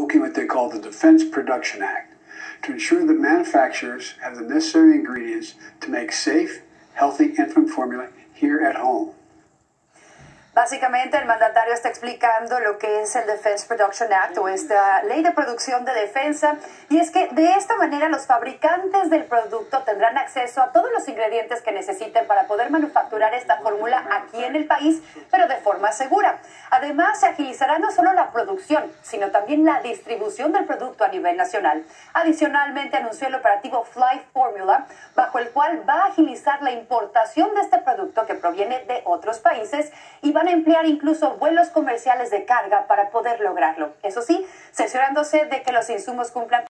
invoking what they call the Defense Production Act to ensure that manufacturers have the necessary ingredients to make safe, healthy infant formula here at home. Básicamente, el mandatario está explicando lo que es el Defense Production Act o esta ley de producción de defensa, y es que de esta manera los fabricantes del producto tendrán acceso a todos los ingredientes que necesiten para poder manufacturar esta fórmula aquí en el país, pero de forma segura. Además, se agilizará no solo la producción, sino también la distribución del producto a nivel nacional. Adicionalmente, anunció el operativo Fly Formula, bajo el cual va a agilizar la importación de este producto que proviene de otros países y van a emplear incluso vuelos comerciales de carga para poder lograrlo. Eso sí, cerciorándose de que los insumos cumplan